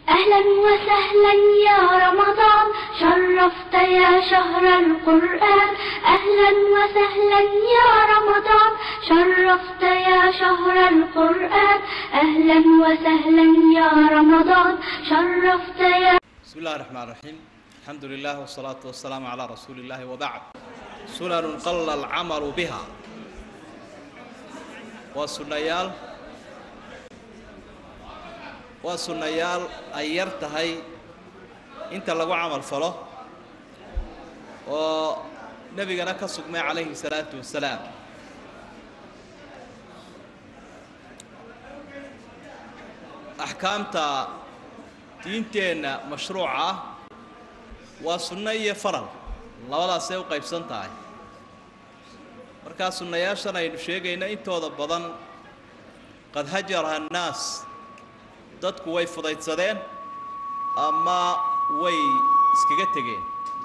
أهلا وسهلا يا رمضان شرفت يا شهر القرآن أهلا وسهلا يا رمضان شرفت يا شهر القرآن أهلا وسهلا يا رمضان شرفت يا. بسم الله الرحمن الرحيم الحمد لله والصلاة والسلام على رسول الله وبعد. سنن قل العمل بها وسنيال أيرتهاي أنت لو عمل فله ونبينا كسقنا عليه الصلاة والسلام أحكامتا دينتين مشروعة وسنية فرل الله ولا سيوقع بسنتاي مركز سنية شنا ينشيجينا أنتوا ضبضان قد هجرها الناس dadku way fudaydsadeen ama way iskaga tageen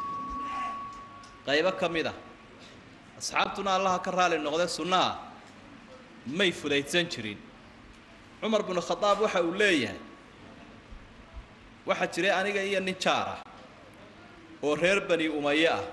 qayb ka mid ah asxaabtuna Allah ka raali noqday sunnah may fudaydsan jirin Umar ibn Khattab waxa uu leeyahay waxa jiray aniga iyo nin jaar ah oo reer Bani Umayya ah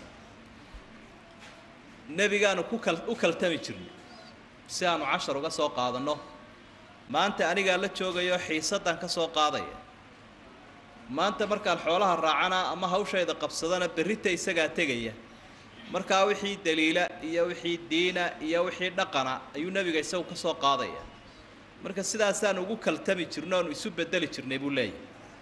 nabigaanu u kaltami jirnay si aanu 10 uga soo qaadano maanta aniga la joogayo xiisadan ka soo qaadaya maanta markaan xoolaha raacana ama hawshayda qabsadana berrita isaga tagaya marka wixii daliila iyo wixii diina iyo wixii dhaqana ayuu nabiga isagu ka soo qaadaya marka sidaas aan ugu kaltami jirno oo isu bedeli jirnay buu leeyahay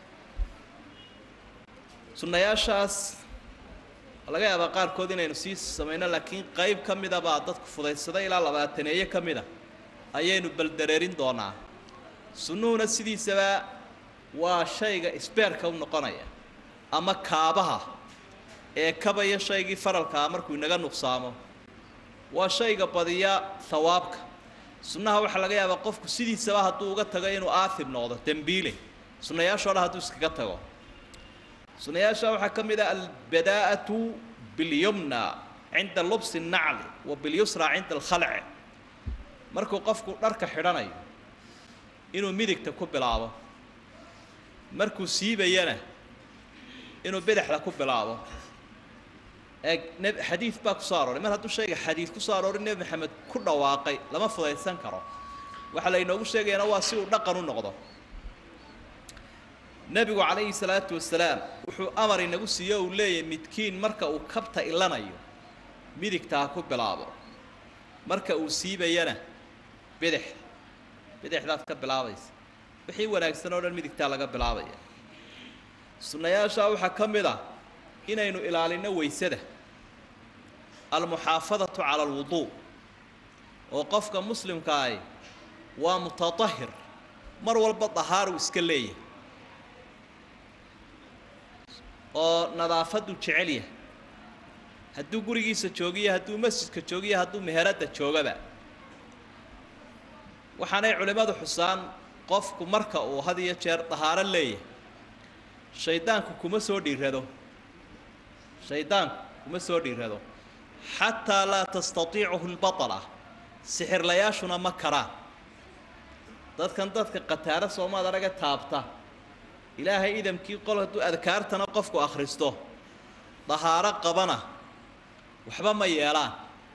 sunnayaashaas laga yaabaa qaar kood inaynu sii sameeyno laakiin qayb ka mid ah baa dadku fudaysada ilaa 20 ka mid ah ayaynu baldareerin doonaa sunnuuna sidiisaba waa shayga isbeerka u noqonaya ama kaabaha ee kabaya shaygii faralka markuu inaga nuqsaamo waa shayga badiya thawaabka sunnaha waxa laga yaabaa qofku sidiisaba hadduu uga tago inuu aathib noqdo dambiile sunnayaashooda hadduu iskaga tago sunnayaasha waxa ka mid ah albadaa'atu bilyumna cinda lubsi an-na'l wa bilyusra cinda al-khal'i markuu qofku dharka xidhanayo inuu midigta ku bilaabo markuu siibayana inuu bidixda ku bilaabo xadiis baa ku soo arooray mar hadduu shayga xadiis ku soo arooray nabi maxamed ku dhawaaqay lama fudaysan karo waxa la inoogu sheegayna waa si uu dhaqan u noqdo nabigu calayhi salaatu wasalaam wuxuu amar inagu siiyo uu leeyahay midkiin marka uu kabta ilanayo midigta ku bilaabo marka uu siibayana bidixdaad ka bilaabaysa wixii wanaagsan oo dhan midigta laga bilaabaya sunnayaasha waxa ka mid ah inaynu ilaalino weysada almuhaafadatu ala alwudu oo qofka muslimka ah waa mutatahhir mar walba tahaaru iska leeyahay oo nadaafadu jecel yahay hadduu gurigiisa joogiyo hadduu masjidka joogiyo hadduu meherada joogaba waxaanay culimadu xusaan qofku marka uu had iyo jeer tahaaro leeyahay shaydaanku kuma soo dhiirado xataa laa tastatiicuhu albatala sixir layaashuna ma karaan dadka qataara Soomaad araga taabta ilaahay idamkii qol hadduu adkaartana qofku akhristo tahaaro qabana waxba ma yeelaan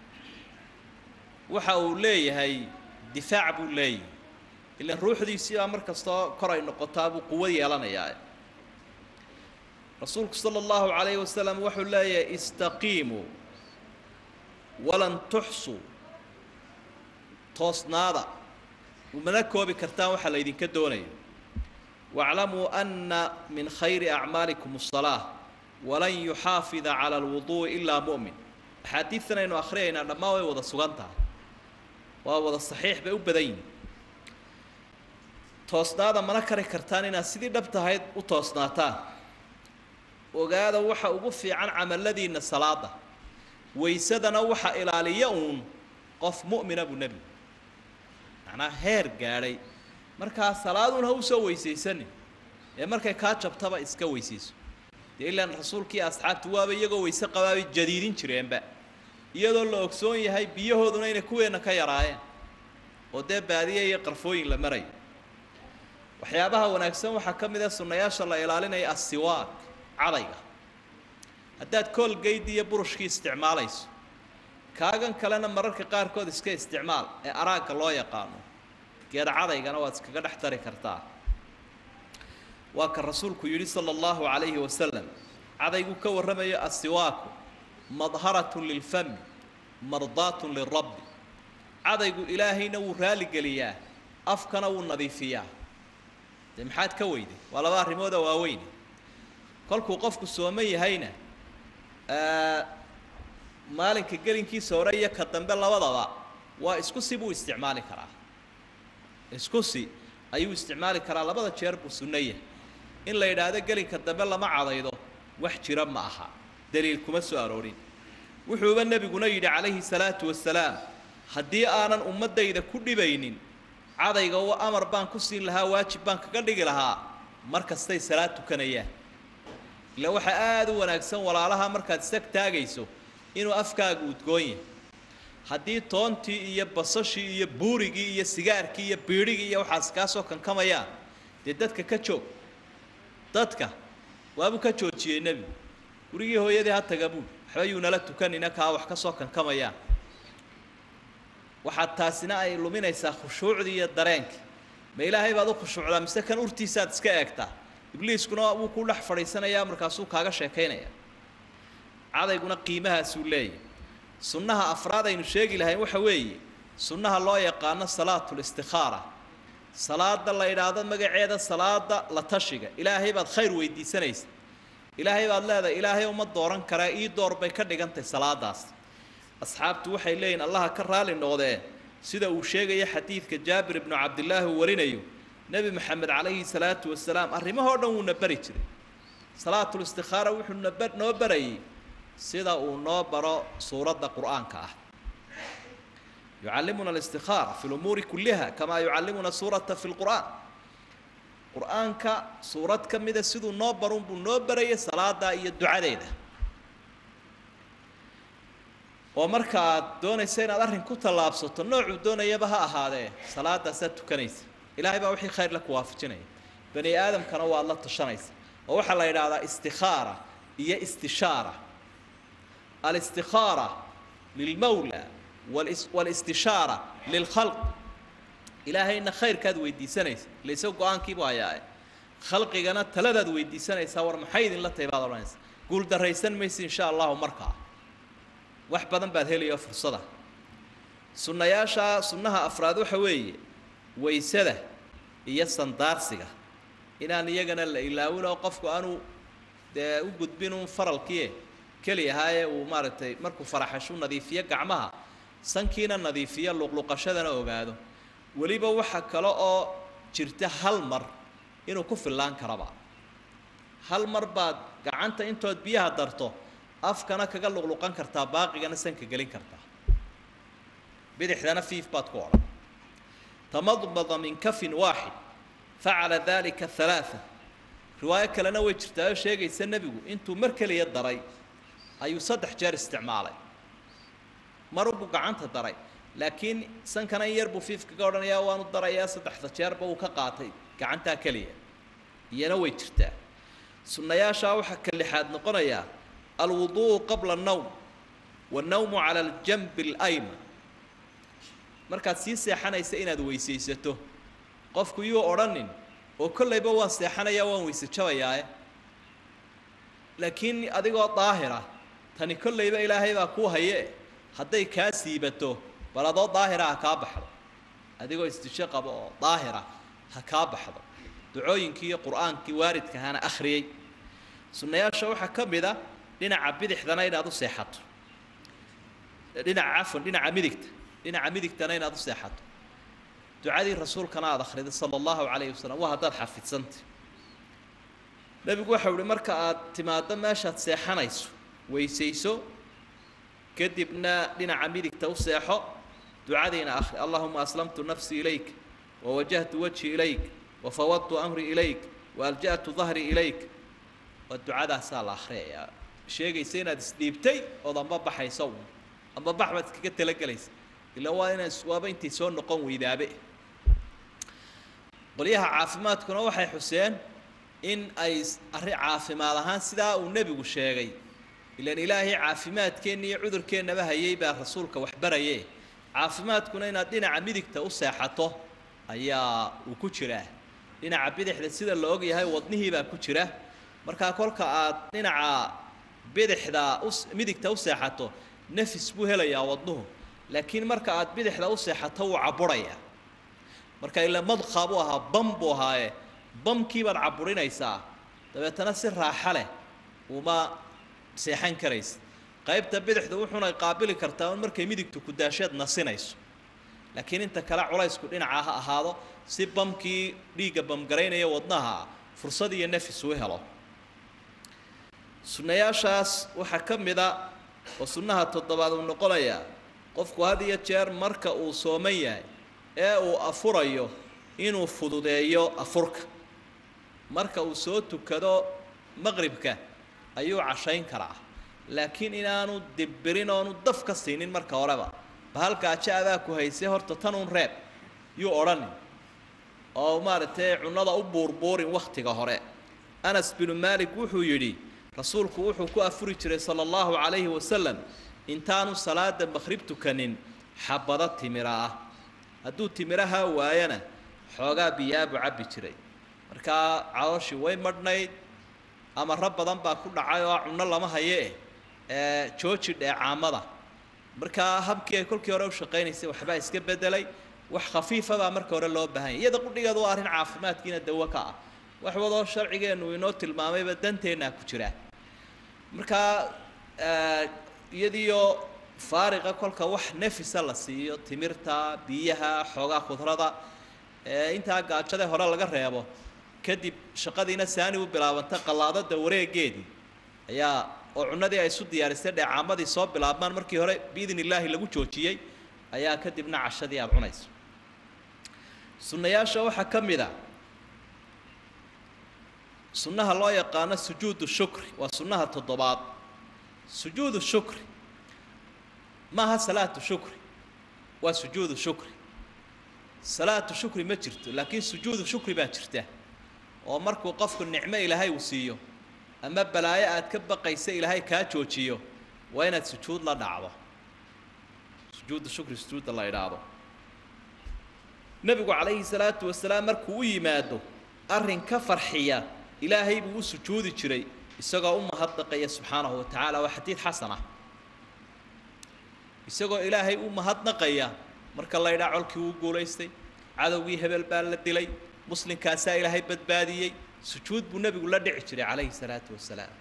waxa uu leeyahay difaac buu leeyahay ilaa ruuxdiisii markasta kor ay noqotaa buu quwad yeelanayaa rasuulku sallallahu alayhi wasallam wuxuu leeyahay istaqiimu walan tuhsu toosnaada umana koobi kartaan waxa la idinka doonayo wa'lamu anna min khayri a'malikum as-salah walan yuhafiza 'ala al-wudu' illa mu'min xadiisna inuu akhriyayna dhamaa way wada sugantaa waa wada saxiix bay u badan yihiin toosnaada mana kari kartaan inaad sidii dhabtahayd u toosnaataan ogaada waxa ugu fiican amaladiina salaada weysadana waxa ilaaliya qof mu'mina bu nabi ana heer gaaray marka salaaduna uu soo weysaysan ee markay ka jabtaba iska weysayso ilaan rasuulkii asxaabtu waaba iyagoo weyse qabaabay jadiidin jireenba iyadoo la ogsoon yahay biyahooduna inay kuweena ka yaraayeen oo dee baadiye iyo qarfooyin la maray waxyaabaha wanaagsan waxaa ka mid ah sunnayaasha la ilaalinaya asiwaak cadayga haddaad koolgeyd iyo burushkii isticmaalayso kaagan kalena mararka qaarkood iska isticmaal ee araagga loo yaqaano geed cadaygana waad iskaga dhex dari kartaa waa ka rasuulku yidhi sala allahu calayhi wasalam cadaygu ka warramayo asiwaaku madharatun lilfami mardaatun lirabbi cadaygu ilaahayna wuu raaligeliyaa afkana wuu nadiifiyaa dee maxaad ka weyday waa laba arrimooda waaweyne kolkuu qofku sooman yahayna maalinka gelinkiisa hore iyo ka dambe labadaba waa isku si buu isticmaali karaa isku si ayuu isticmaali karaa labada jeer buu sunnaya in la yidhaahdo gelinka dambe lama cadaydo wax jira ma aha daliil kuma soo aroorin wuxuuba nebiguna yidhi calayhi salaatu wasalaam haddii aanan ummaddayda ku dhibaynin cadayga oo amar baan ku siin lahaa waajib baan kaga dhigi lahaa mar kastay salaad tukanayaan ila waxaa aada u wanaagsan walaalaha markaad isag taagayso inuu afkaagu udgoon yahay haddii toontii iyo basashii iyo buurigii iyo sigaarkii iyo biidhigii iyo waxaas kaasoo kankamayaan dee dadka ka joog dadka waabuu ka joojiyey nebigu gurigii hooyadii ha taga buul waxba yuu nala tukanina kaa wax ka soo kankamayaan waxaad taasina ay luminaysaa khushuucdii iyo dareenkii ma ilaahay baad u khushuucdaa mise kan urtiisaad iska eegtaa ibliiskuna wuu ku dhex fadhiisanayaa markaasuu kaaga sheekaynaya cadayguna qiimahaasuu leeyahy sunnaha afraad aynu sheegi lahayn waxa weeye sunnaha loo yaqaano salaatul istikhaara salaada la yidhaahdo magaceeda salaada la tashiga ilaahay baad khayr weydiisanaysa ilaahay baad leedahay ilaahay uma dooran karaa ii door bay ka dhigantahay salaadaas asxaabtu waxay leeyihin allaha ka raali noqdee sida uu sheegaya xadiidka jaabir ibnu cabdillaahi uu warinayo nebi maxamed calayhi salaatu wasalaam arrimahoo dhan wuuna bari jiray salaatul istikhaara wuxuu noo barayay sida uu noo baro suuradda qur'aanka ah yucallimuna alistikhaara fi lumuuri kulliha kamaa yucallimuna suurata fi lqur'aan qur'aanka suurad ka mida siduu noo barun buu noo barayay salaada iyo ducadeeda oo marka aad doonaysa inaad arrin ku tallaabsato noocuu doonayaba ha ahaadee salaadaasaad tukanaysa ilaahay baa wixii khayr la ku waafajinaya bani aadamkana waad la tashanaysa oo waxaa la yidhaahdaa istikhaara iyo istishaara الاستخارة للمولى والاستشارة للخلق إلهي إن خير كاد ويدي سنيس ليس قوان كيبو هيا خلقي جنا تلذذ ويدي سنيس صور محيد لا تبادر الناس قول دريسن ميس إن شاء الله مركع وحبذا بعد هلي يفر صدا سنة ياشا سنها أفراد حوي ويسده يسن دارسجة إن أنا يجنا إلا ولا وقفوا أنو ده وجود بينهم فرل كيه كلي هاي ومارتي مركو فرحشون نظيفية قعمها سنكينا نظيفية لقلقشدنا وقادو وليبا وحا كلا جرته هالمر إنو كف اللان كربا هالمر بعد قعنت إنتو بيها درتو أفكنا كقل لقلقان كرتا باقي أنا سنك قلين كرتا بدي حدنا فيف باتكورا تمضمض من كف واحد فعل ذلك الثلاثة رواية كلنا وجرتها شيء يسن نبيو إنتو مركلي الدري ayuu saddex jeer isticmaalay maruu gacanta daray laakiin sankana yar buu fiifka ka odhanayaa waanu darayaa saddexda jeerba uu ka qaatay gacanta kaliya iyana way jirtaa sunnayaasha waxa ka lixaad noqonaya alwuduu qabla an-nawm wan-nawmu ala al-janb al-ayman markaad sii seexanaysa inaad weysaysato qofku yuu odhanin oo kollayba waan seexanayaa waan weyse jabayaa laakiin adigoo daahira tani kollayba ilaahay baa ku haye hadday kaa siibato bal adoo daahira ha kaa baxdo adigoo istisho qabo oo daahira ha kaa baxdo ducooyinkii iyo qur'aankii waaridka hana akhriyay sunnayaasha waxaa ka mid a dhinaca bidixdana inaad u seexato dhinaca midigtana inaad u seexato ducadii rasuulkana aad akhriday sala allahu calayhi wasalam waa haddaad xafidsantay nebigu waxau ihi marka aad timaaddo meeshaad seexanayso weysayso kadibna dhinaca midigta u seexo ducadiina akhri allahuma aslamtu nafsii ilayk wawajahtu wajhi ilayk wafawadtu amri ilayk waalja'tu dahri ilayk waa ducadaasaa la akhriyayaa sheegaysa inaad isdhiibtay ood amba baxayso amba bax baad iskaga talagelaysa ilaa waa inaad waaba intay soo noqon weydaabe qolyaha caafimaadkuna waxay xuseen in ay arrin caafimaad ahaan sidaa uu nebigu sheegay ilaan ilaahay caafimaadkeenna iyo cudurkeennaba hayay baa rasuulka wax baraye caafimaadkuna inaad dhinaca midigta u seexato ayaa uu ku jiraa dhinaca bidixda sida la og yahay wadnihii baa ku jira markaa kolka aad dhinaca bidixda midigta u seexato nafis buu helayaa wadnuhu laakiin marka aad bidixda u seexato wuu caburaya marka ila madqa buu ahaa bam buu ahaaye bamkii baad caburinaysaa dabeetana si raaxa leh uma seexan karaysa qaybta bidixda wuxuuna qaabili kartaa markay midigtu ku daasheed nasinayso laakiin inta kale culaysku dhinaca ha ahaado si bamkii dhiigga bamgaraynaya wadnaha fursad iyo nafis uu helo sunnayaashaas waxaa ka mid a oo sunnaha toddobaad uu noqonayaa qofku had iyo jeer marka uu sooman yahay ee uu afurayo inuu fududeeyo afurka marka uu soo tukado maqribka ayuu cashayn karaa laakiin inaanu dibbirin oonu daf ka siinin marka horeba bahalkaaja adaa ku haysay horta tanuun reeb yuu odhanin oo maaragtay cunnada u buurbuurin wakhtiga hore anas binu maalik wuxuu yidhi rasuulku wuxuu ku afuri jiray sala allahu calayhi wasalam intaanu salaada maqrib tukanin xabado timira ah hadduu timiraha waayana xoogaa biyaabu cabbi jiray markaa calooshii way madhnayd amaro badan baa ku dhacay oo cunno lama haye jooji dheecaamada markaa habkii ay kolkii hore u shaqaynaysay waxbaa iska bedelay wax khafiifa baa marka hore loo baahan yahay iyada qudhigeedu waa arrin caafimaadkiina dawo ka ah wax wadoo sharcigeennu inoo tilmaamayba danteennaa ku jira markaa iyadiyo faariqa kolka wax nafisa la siiyo timirta biyaha xoogaa khudrada intaa gaajada hore laga reebo kadib shaqadiina saani u bilaabanta qallaadada wareegeedii ayaa oo cunnadii ay isu diyaarisay dheecaamadii soo bilaabmaan markii hore biidn illaahi lagu joojiyey ayaa kadibna cashadii aada cunayso sunnayaasha waxaa ka mid a sunnaha loo yaqaano sujuudu shukri waa sunnaha toddobaad sujuudu shukri maaha salaatu shukri waa sujuudu shukri salaatu shukri ma jirto laakiin sujuudu shukri baa jirta oo markuu qofku nicmo ilaahay uu siiyo ama balaayo aad ka baqaysa ilaahay kaa joojiyo waa inaad sujuud la dhacdo sujuudu shukri sujuudda la idhaahdo nebigu calayhi salaatu wasalaam markuu u yimaado arrin ka farxiya ilaahay buu u sujuudi jiray isagoo u mahadnaqaya subxaanahu wa tacaala waa xadiid xasan ah isagoo ilaahay u mahadnaqaya marka la idhaa colkii wuu guulaystay cadowgii hebel baa la dilay muslimkaasaa ilaahay badbaadiyey sujuud buu nebigu la dhici jiray calayhi salaatu wasalaam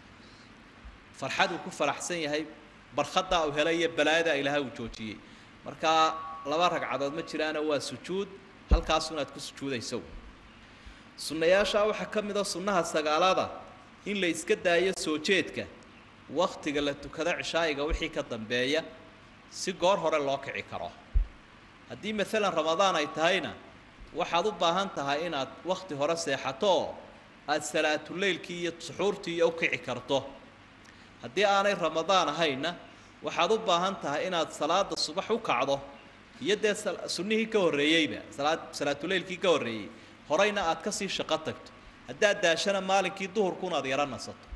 farxad uu ku faraxsan yahay barkhadaa uu helay iyo balaayadaa ilaahay uu joojiyey markaa laba ragcadood ma jiraana waa sujuud halkaasunaad ku sujuudayso sunnayaashaa waxaa ka mid a sunnaha sagaalada in la iska daayo soo jeedka wakhtiga la tukado cishaa'iga wixii ka dambeeya si goor hore loo kici karo haddii maalan ramadaan ay tahayna waxaad u baahan tahay inaad wakhti hore seexato oo aad salaatuleylkii iyo suxuurtii iyo u kici karto haddii aanay ramadaan ahayna waxaad u baahan tahay inaad salaada subax u kacdo iyo dee sunnihii ka horreeyeyba salaatuleylkii ka horreeyey horeyna aad ka sii shaqo tagto haddaad daashana maalinkii duhurkuuna ad yaro nasato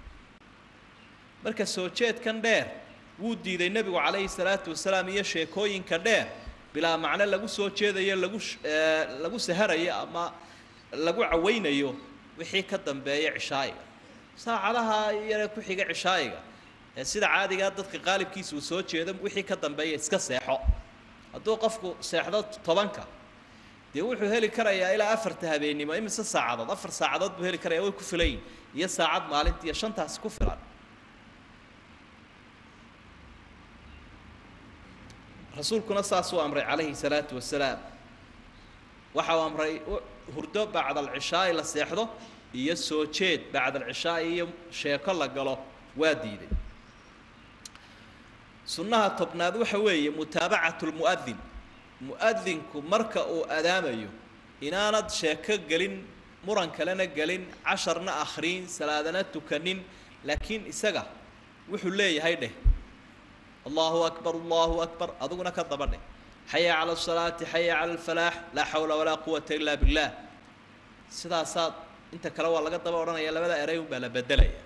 marka soo jeedkan dheer wuu diiday nebigu calayhi salaatu wasalaam iyo sheekooyinka dheer bilaa macno lagu soo jeedayo lagu saharayo ama lagu cawaynayo wixii ka dambeeya cishaa'iga saacadaha yare ku xiga cishaa'iga ee sida caadigaa dadka qaalibkiisa uu soo jeedo wixii ka dambeeya iska seexo hadduu qofku seexdo 10ka dee wuxuu heli karayaa ilaa 4 habeenimo imise saacadood 4 saacadood buu heli karayaa way ku filayn iyo saacad maalintii iyo 5taas ku filan rasuulkuna saas uu amray calayhi salaatu wasalaam waxa uu amray hurdo bacda alcishaa la seexdo iyo soo jeed bacda alcishaa iyo sheeko la galo waa diiday sunnaha tobnaad waxa weeye mutaabacatu lmu'adin mu'adinku marka uu adaamayo inaanad sheeko gelin muran kalena gelin casharna akhriin salaadana tukanin laakiin isaga wuxuu leeyahay dheh الله أكبر الله أكبر أذوقنا كذبنا حي على الصلاة حي على الفلاح لا حول ولا قوة إلا بالله sidaasaad inta kale waa laga daba odhanaya labada eray unbaa la bedelaya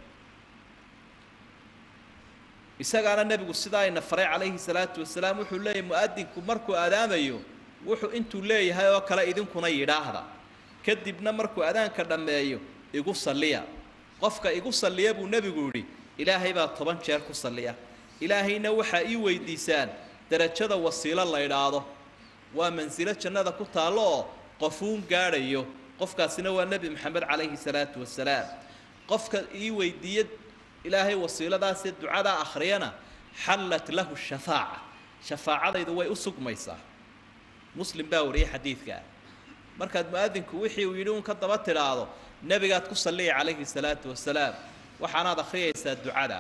isagaana nebigu sidaa ina faray calayhi salaatu wasalaam wuxuu leeyahay mu'adinku markuu aadaamayo wuxuu intuu leeyahay oo kale idinkuna yidhaahda kadibna markuu adaanka dhammeeyo igu salliya qofka igu salliya buu nebigu yidhi ilaahay baa 10 jeer ku salliya ilaahayna waxaa ii weydiisaan darajada wasiilo la idhaahdo waa mansilo jannada ku taalo oo qofuun gaadhayo qofkaasina waa nebi maxamed calayhi salaatu wasalaam qofka ii weydiiyay ilaahay wasiiladaas ducada akhriyana xallat lahu shafaaca shafaacadaydu way u sugmaysaa muslim baa wariyay xadiidka markaad mu'adinku wixii uu yidhi un ka daba tiraado nabigaad ku salliya calayhi salaatu wasalaam waxaanaad akhriyaysaa ducada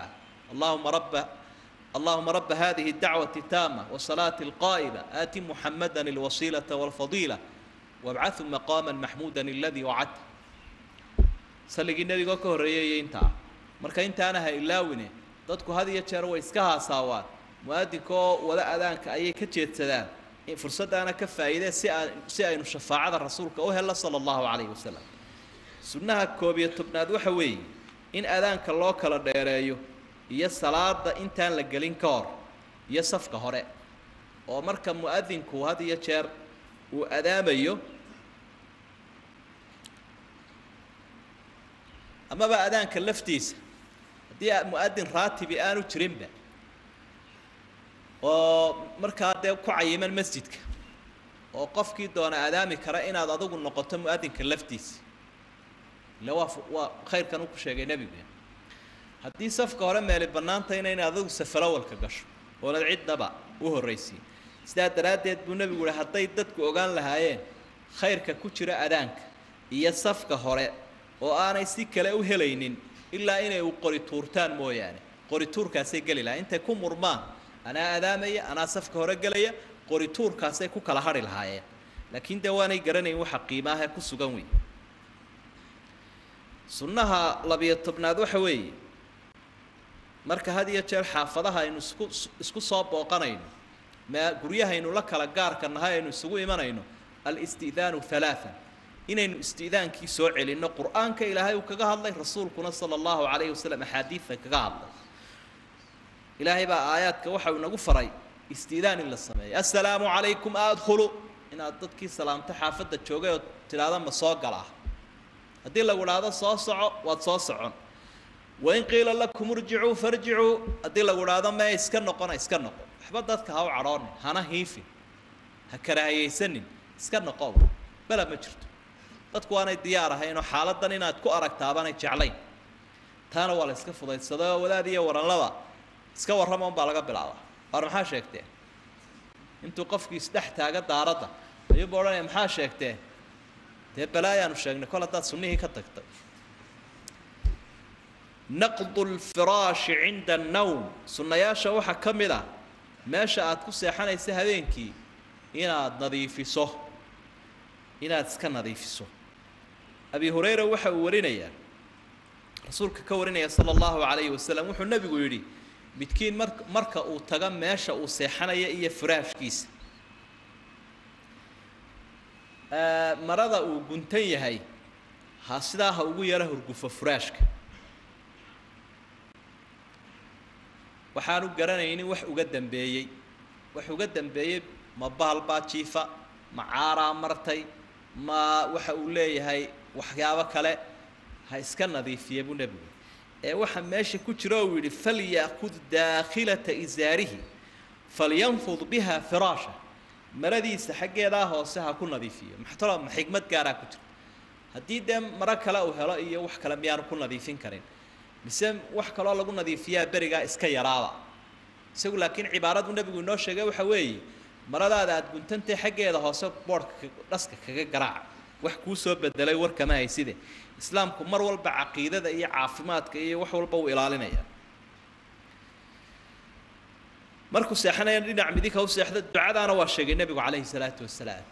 اللهم رب هذه الدعوة التامة والصلاة القائمة آت محمدا الوسيلة والفضيلة وابعث مقاما محمودا الذي وعدته صلي النبي كهرية انت marka intaana ha ilaawine dadku had iyo jeer way iska haasaawaan mu'adinko wada adaanka ayay ka jeedsadaan in fursadaana ka faa'iido si aynu shafaacada rasuulka oo hela sallallahu alayhi wasallam sunnaha 11aad waxa weey in adaanka loo kala dheereeyo iyo salaada intaan la galin ka hor iyo safka hore oo marka mu'adinku had iyo jeer uu adaamayo ama ba adaanka laftiisa hadii mu'adin raatibi aanu jirinba oo markaa dee ku cayiman masjidka oo qofkii doona adaami kara inaad adigu noqoto mu'adinka laftiisa la waa khayrkan uu ku sheegay nabiga haddii safka hore meel banaanta inay adigu safarawalka gasho oo la cidaba u horeysi sidaa daraadeed buu nabigu yiri haday dadku ogaan lahaayeen khayrka ku jira adaanka iyo safka hore oo aanay si kale u helaynin ilaa inay u qori tuurtaan mooyaane qori tuurkaasay gali lahayn intay ku murmaan ana adaamaya ana safka hore galaya qori tuurkaasay ku kala hari lahaayeen laakiin dawaanay garanayn waxa qiimaha ku sugan weey sunnaha 12aad waxa weey marka hadiya jeer xaafadaha aynu isku soo booqanayno ma guriyahaynu la kala gaarka nahay aynu isugu imanayno al-istidaan 3 inaynu istidaankii soo celinno quraanka ilaahay uu kaga hadlay rasuulkuna sallallahu alayhi wasallam ahadiithka kaga hadlay ilaahay baa aayaadka waxa uu nagu faray istidaan in la sameeyo assalaamu alaykum adkhulu inaad dadkii salaamta xaafada joogay oo tiraada ma soo galaa hadii lagu raado soo soco waad soo socon وإن قيل لكم ارجعوا فارجعوا أدل الأولاد ما يسكنوا أحبط ذاتك هاو عراني هانا هيفي هكراهي سنين اسكنوا قوة بلا مجرد ذاتك وانا الديارة هاي إنو حالة دانينا تكو أرك تابانا يتشعلين تانا والا اسكفوا ذات صداء ولا دي وران لوا اسكوا الرمان بالغا بالعوا ورمحا شاكتين انتو قفكي استحتا قد دارتا يبقى وراني محا شاكتين تيب بلايا نشاكنا كولا تات سنيه كتكتك نقض الفراش عند النوم سنياشا وحا كمدا ماشا aad ku seexanaysa habeenkii inaad nadiifiso inaad iska nadiifiso abi hurayra waxa uu warinaya rasuulka ka warinaya sallallahu alayhi wasallam wuxuu nabigu yiri midkiin marka uu taga meesha uu seexanaya iyo firaashkiisa marada uu guntan yahay ha sidaa ugu yara hurgufo firaashka waxaanu garanaynin wax uga dambeeyay ma baalba jiifa ma caara martay ma waxa uu leeyahay waxyaabo kale ha iska nadiifiye buu nabigu ee waxa meesha ku jira oo yiri falyaqud daakhilata izaarihi falyanfud biha firasha maradiisa xageeda hoose ha ku nadiifiyo maxtara xigmad gaar ah ku jira hadii mara kale uu helo iyo wax kale miyaan ku nadiifin karin misam wax kale lagu nadiifiyaa bariga iska yaraada isagu laakiin cibaaradu nabigu inoo sheegay waxa weey maradaada aad guntantay xageeda hoose boorka dhaska kaga garaac wax ku soo bedelay war kama hayside islaamku mar walba aqeedada iyo caafimaadka iyo wax walba uu ilaalinaya markuu seexanaya dhinac midika uu seexda ducadaana waa sheegay nabigu calayhi salaatu wasalaam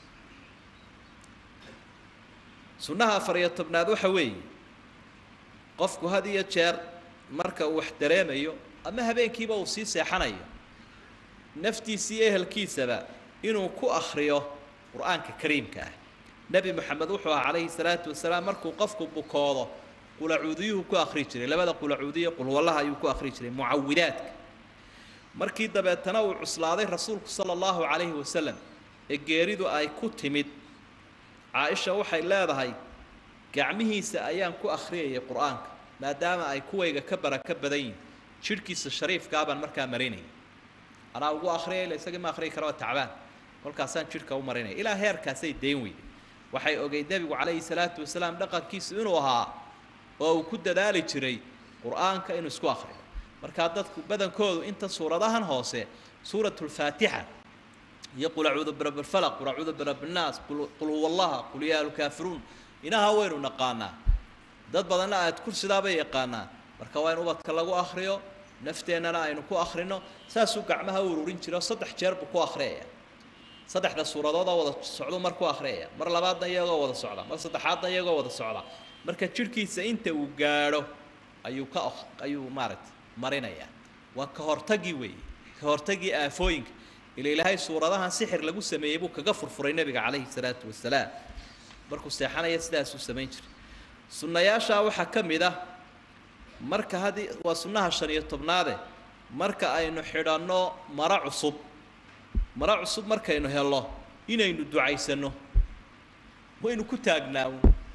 sunnaha 14aad waxa weey qofku had iyo jeer marka uu wax dareemayo ama habeenkiiba uu sii seexanayo naftiisa iyo ehelkiisaba inuu ku akhriyo quraanka kariimka ah nebi moxamed wuxuu ahaa calayhi salaatu wasalaam markuu qofku bukoodo qulacuudiyuhu ku akhri jiray labada qulacuudiya qulwallaha ayuu ku akhri jiray mucawidaadka markii dabeetana uu cuslaaday rasuulku sala allahu calayhi wasalam ee geeridu ay ku timid caaisha waxay leedahay gacmihiisa ayaan ku akhriyayay qur-aanka maadaama ay kuwayga ka baraka badan yihin jidhkiisa shariifkaa baan markaa marinayay anaa ugu akhriyay isagii ma akhriyi kara waa tacbaan kolkaasaan jidhka u marinaya ilaa heerkaasay dayn weyday waxay ogeyd nebigu calayhi salaatu wasalaam dhaqankiisu inuu ahaa oo uu ku dadaali jiray qur-aanka inuu isku akhriyo markaa dadku badankoodu inta suuradahan hoose suuratulfaatixa iyo qul acuudu birabbi lfalaq qul acuudu birabbi nnaas qul huwa allaha qul yaa alkaafiruun inaha waynu naqaanaa dad badanna aad kursidaabay yaqaanaa marka waa in ubadka lagu akhriyo nafteennana aynu ku akhrino saasuu gacmaha u ururin jiro 3 jeer buu ku akhriyaya saddexda suuradood oo wada socdo mar ku akhriyaya mar labaadna iyagoo wada socda mar saddexaadna iyagoo wada socda marka jirkiisa inta uu gaadho ayuu marinaya waa ka hortagi weey ka hortagi aafooyinka ilaahay suuradahan sixir lagu sameeyay buu kaga furfuray nabiga calayhi salaatu wasalaam markuu seexanaya sidaas uu sameyn jiray sunnayaasha waxa kamid ah marka hadii waa sunnaha 15aad marka aynu xidhano mara cusub markaynu helo inaynu ducaysano waynu ku taagnaa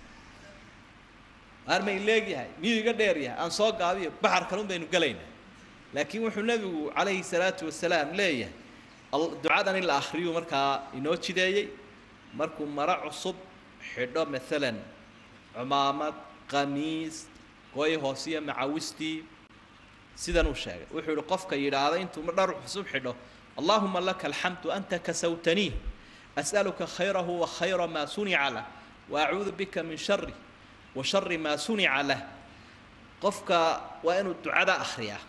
arma ileeyahay miyiga dheer yahay aan soo gaabiyo baxar kalun baynu galaynaa laakiin wuxuu nabigu calayhi salaatu wasalaam leeyahay ducadan in la akhriyo markaa inoo jideeyay markuu mara cusub xidho مثلا عمامة قميص قوي هوسية معوستي سيدا نوشاق وحول قفك يرادا انتو مدار حسوب حدو اللهم لك الحمد أنت كسوتنيه أسألك خيره وخير ما صنع له وأعوذ بك من شره وشر ما صنع له قفك وأنو الدعاء أخريا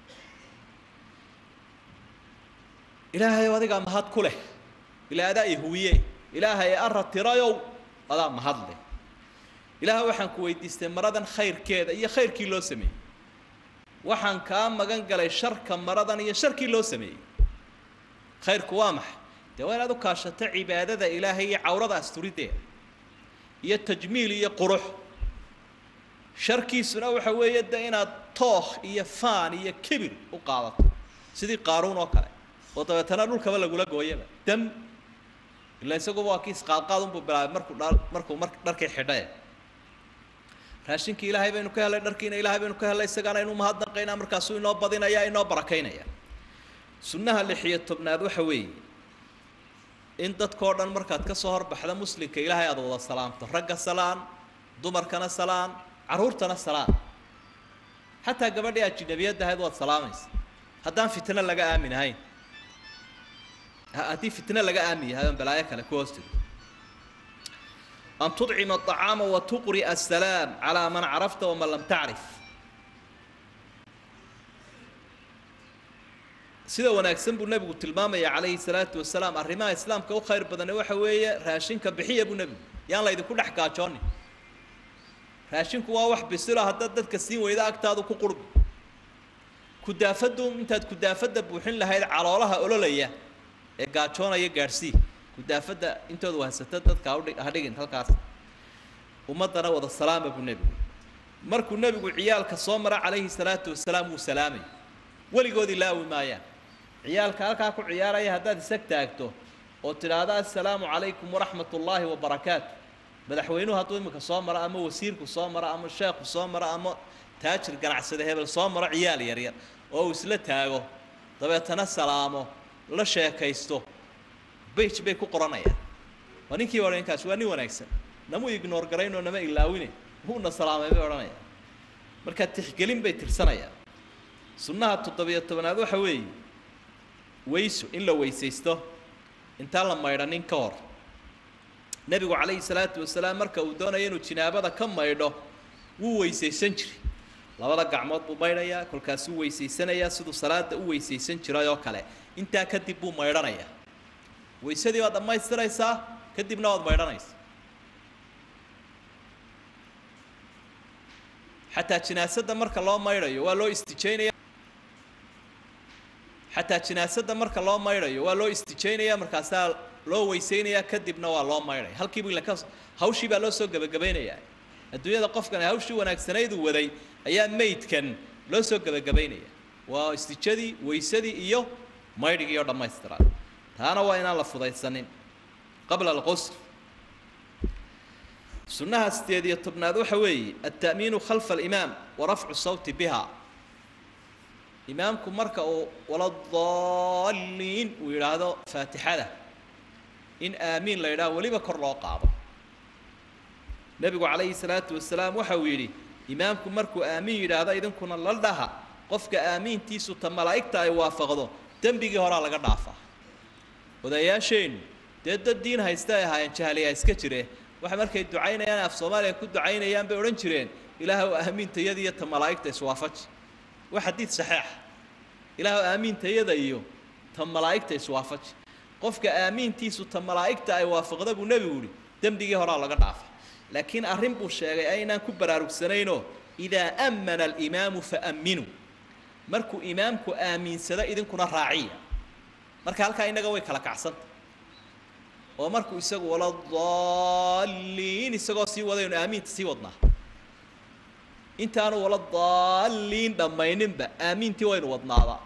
إلهي وذيك مهد كله إلى أداء هوية إلهي أرى ترايو هذا مهد له إلهي وحن كويت استمرادا خير كذا هي خير كيلو سمي وحن كام مجن قال الشر كم مرضا هي شر كيلو سمي خير كوامح دوين هذا كاشة عبادة إلهي عورض أستريده هي التجميل هي قروح شركي سنة وحوي يدينا طاخ هي فان هي كبر وقالت سيدي قارون وكله وطبعا نقول كمان لقول قوية دم إلا يسقوا واكيس قاضون ببلا مركو مركي حداية راشين كي إلهي بينو كهلا دركينا إلهي بينو كهلا يسقانا إنو مهاد نقينا مركاسو إنو بدينا يا إنو بركينا يا سنها اللي حيت تبنا ذو حوي أنت تكوردن مركات كسهر بحدا مسلم كي إلهي أضو السلام ترجع السلام دمر كان السلام عرورتنا السلام حتى قبل يا أجنبيات ده هذا السلام هدان فتنة لقى آمن هاي هاتي فتنة لقى آمن هذا بلايك على كوستي أن تطعم الطعام وتقرئ السلام على من عرفت ومن لم تعرف سيدا وناكسن بو النبي تلمامي عليه الصلاة والسلام الرماء إسلام كو خير بدن وحوية راشين كبحية بو النبي يعني لا يدكو لحكا جوني راشين كوا وح بسيرة هدد كسين وإذا أكتادو كو قرب كدافدو انتاد كدافد بوحين لهاي عرالها أولولية قاجونا يقارسي كدافد انتاد وهستاد كهدقين هالكاس ومدنا وضا السلام ابو النبي مركو النبي عيالك صومر عليه الصلاة والسلام وسلامي ولقود الله ومايا عيالك هالكاكو عيالي هداد سكتاكتو وترادا السلام عليكم ورحمة الله وبركاته مدحوينو هاتويمك صومر أما وسيرك صومر أما الشيخ صومر أما تاجر قناع سده هبل صومر عيال يرير أو سلتاغو طبعا تنسلامو لا شيكايستو بيش بيكو قرانيا ونينكي ورينكاس واني وناكسن نمو يغنور غرينو نما إلاويني هو نسلامي بي ورانيا marka tixgelin bay tirsanaya sunnaha toddobaad waxa weey weyso in la weysaysto inta la maydhanin ka hor nabigu calayhi salaatu wasalaam marka uu doonayo inuu jinaabada ka maydho wuu weysaysan jiray labada gacmood buu maydhaya kolkaas uu weysaysanaya sidoo salaada uu weysaysan jiray oo kale inta kadib buu maydhanaya weysadii waa dhamaystiraysaa kadibna waad maydhanaysaa حتى جناسة مرك الله ما يرى ولو استجينيا حتى جناسة مرك الله ما يرى ولو استجينيا مركاسال loo weysaynayaa kadibna waa loo maydhay halkiiba hawshii baa loo soo gabagabaynayaa adduunyada qofkan hawshii wanaagsanaydu waday ayaa maydkan loo soo gabagabaynaya waa istijadii weysadii iyo maydhigii oo dhammaystiran taana waa inaan la fudaysanin qabla alqusl sunnaha 18aad waxa weeye التأمين خلف الإمام ورفع الصوت بها إمامكم مركا ولا الضالين ويرادو فاتحة إن آمين لا يراه ولي بكر قابا نبي عليه الصلاة والسلام وحويلي إمامكم مركو آمين يرادو إذن كنا للدها قفك آمين تيسو تملايكتا يوافقدو تنبيغي هورا لغا دافا ودا يا شين دد الدين هايستاي هاي انشهالي هايسكتره waxa markay ducaynayaan af Soomaaliya ku ducaynayaan bay oran jireen ilaahu aaminteeyada iyo ta malaa'ikta iswaafaj wa xadiid saxiix ilaahu aaminteeyada iyo ta malaa'ikta iswaafaj qofka aamintiisu ta malaa'ikta ay waafaqda buu nabigu yiri dambigii hore laga dhaafay laakiin arrin buu sheegay aynaan ku baraarugsanaynoo idaa amana al-imaamu fa aminu markuu imaamku aaminsada idinkuna raaciya marka halka inaga way kala kacsan oo markuu isagu wala daalliin isagoo sii wadayno aamiinta sii wadnaa intaanu wala daalliin dhamayninba aamiintii waynu wadnaada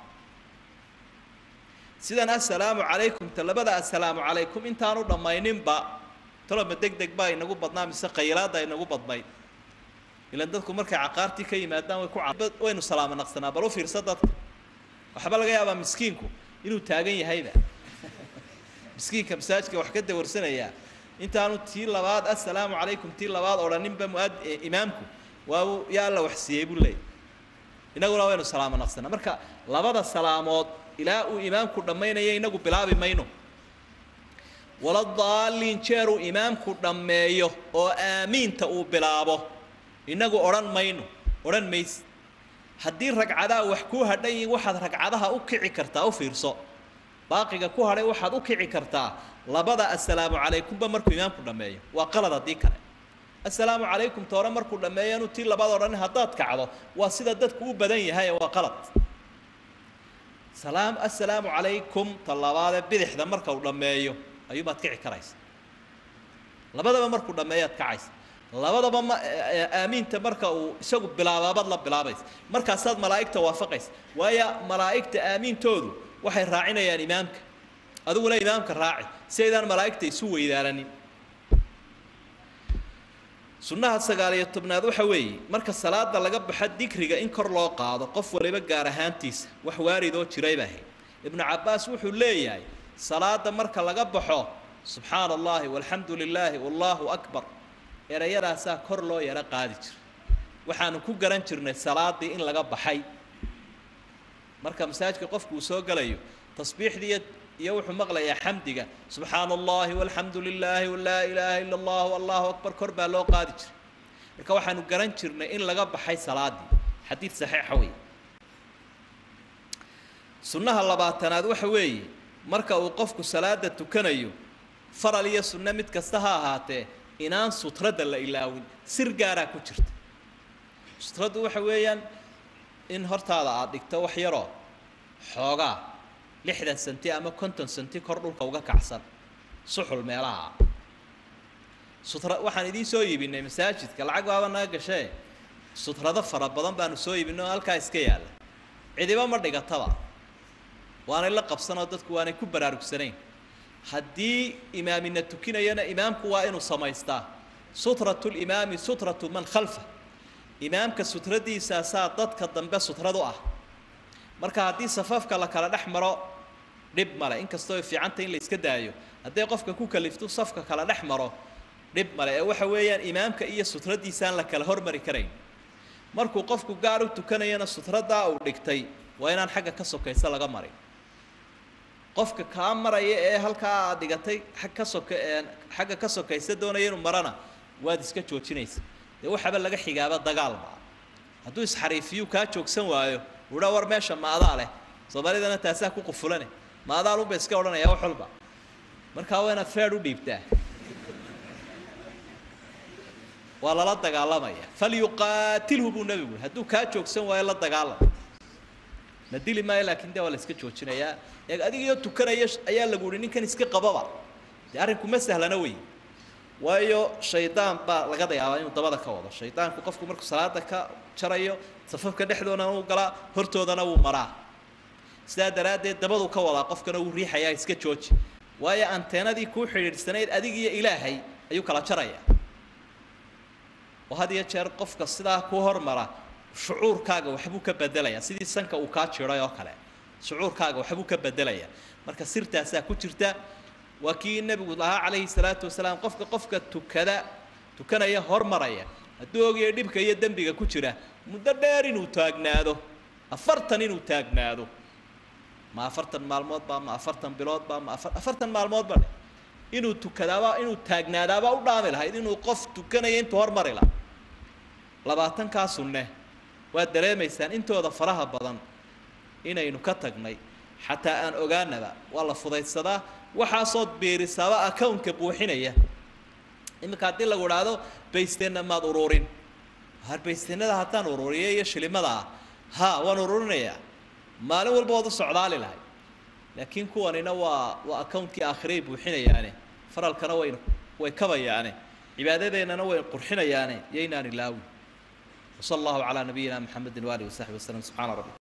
sidan assalaamu calaykum talabada assalaamu calaykum intaanu dhamayninba talaba degdeg baa inagu badnaa mise qaylaada inagu badnay ilaan dadku markay caqaartii ka yimaadaan way ku waynu salaamo naqsanaa bal u fiirsa dadka waxba laga yaabaa miskiinku inuu taagan yahayba مسكينك مساجك وحكده ورسنايا انت انو تي لباد السلام عليكم تي لباد اورانينبا مؤد امامكم واو يا الله وحسيي بولي inaguna waynu salaamo naqsana marka labada salaamood ilaa uu imaamku dhameeyay inagu bilaabi mayno wala daalin jeeru imaamku dhameeyo oo aamiinta uu bilaabo inagu oran mays hadii ragcada wax ku hadhay waxaad ragcadaha u kici kartaa u fiirso baaqiga ku haray waxaad u kici kartaa labada assalaamu calaykum ba markuu imaamku dhameeyo waa qalad hadii kale assalaamu calaykum toora markuu dhameeyo inuu tii labada oran hadaad kacdo waa sida dadku u badan yahay waa qalad salaam assalaamu calaykum talabaade bidixda marka uu dhameeyo ayuubaad kici karaysa labadaba markuu dhameeyo aad kacaysa labadaba aamiinta marka uu isagu bilaabaabad la bilaabaysa markaasaad malaa'igta waafaqaysa waaya malaa'igta aamiintoodu waxay raacinayaan imaamka adiguna imaamka raaci sidaan malaa'igta isu weydaaranin sunnaha 19aad waxa weeye marka salaada laga baxo dhikriga in kor loo qaado qof waliba gaar ahaantiisa wax waaridoo jiray baa ibn Abbas wuxuu leeyahay salaada marka laga baxo subhanallahi walhamdulillahi wallahu akbar erayadaasa kor loo yara qaadi jir waxaanu ku garan jirnay salaadii in laga baxay marka masaajidka qofku soo galayo tasbiixdiya iyo wuxuu maqlayaa xamdiga subhanallahi walhamdulillahi wala ilaha illa allah wallahu akbar kor baa loo qaadi jiray marka waxaanu garan jirnay in laga baxay salaadii xadiid saxiix weey sunnaha 20aad waxa weeye marka uu qofku salaada tukanayo faral iyo sunna mid kasta ha ahaatee inaan sutrada la ilaawin sir gaara ku jirta sutradu waxa weeyaan in hortaada aad dhigto wax yaro xoogaa 60 senti ama 50 senti kor dhulka uga kacsan suxul meelaha sutra waxaan idin soo iibinay masaajidka lacag baaba naga gashay sutrada fara badan baan soo iibinay halka iska yaala cidiba ma dhigataba waana la qabsano dadku waana ku baraarugsanayn haddii imaamina tukinayana imaamku waa inuu samaystaa sutratul imaami sutratu man khalfa imaamka sutradiisa saa dadka dambe sutradu ah marka haddii safafka la kala dhex maro dhib male inkastoo fiicanta in la iska daayo haddii qofka ku kalifto safka kala dhex maro dhib male ee waxa weeyaan imaamka iyo sutradiisa aan la kala hormari karayn markuu qofku gaar u tukanayana sutrada uu dhigtay waa inaan xagga ka sokaysa laga marin qofka ka maraya ee halka dhigatay xagga ka sokaysa doonaya inuu marana waad iska joojinaysa waxaba laga xigaaba dagaalba hadduu isxariifiyo ka joogsan waayo wada war meesha maada leh Soomaalidana taasaa ku qufulane maada lu beeska oranaya wax walba marka waa inaad feer u dhiibtaa wala la dagaalamaya falyuqatilhu bu nabigu hadduu ka joogsan waayo la dagaalam nadili ma laakiin de wala iska joojinaya adiga iyo tukanaya ayaa lagu yiri ninkan iska qababa dee arrinku ma sahlana wey waayo shaydaan baa laga yaabaa inuu dabada ka wado shaydaanku qofku markuu salaada ka jarayo safafka dhexdoodana uu galaa hortoodana wuu maraa sidaa daraaddeed dabadu ka wadaa qofkana wuu riixayaa iska jooji waayo anteenadii kuu xidhiidhsanayd adig iyo ilaahay ayuu kala jarayaa oo had iyo jeer qofka sidaa ku hormara shucuurkaaga waxbuu ka bedelayaa sidii sanka uu kaa jiray oo kale shucuurkaaga waxbuu ka bedelayaa marka sirtaasaa ku jirta waa kii nebigu lahaa calayhi salaatu wasalaam qofka tukanaya hormaraya hadduu ogyahay dhibka iyo dembiga ku jira muddo dheer inuu taagnaado 40 inuu taagnaado ma 40 maalmood baa ma 40 bilood baa ma 40 maalmood baa inuu tukadaaba inuu taagnaadaaba u dhaami lahayd inuu qof tukanaya intuu hormari lahaa 20 ka sunne waa dareemaysaan intooda faraha badan inaynu ka tagnay xataa aan ogaanaba waa la fudaysadaa waxaasoo beerisaaba account-ka buuxinaya iminka haddii lagu idhaahdo baysteenna maad ururin har baysteenada haddaan ururiyo iyo shilimada ha waan ururinayaa maalin walba waad u socdaali lahay laakiin kuwanina waa account-kii aakhirey buuxinayaane faralkana way kabayaane cibaadadeennana way qurxinayaane yaynaan ilaawi وصلى الله على نبينا محمد وآله وصحبه وسلم سبحان ربك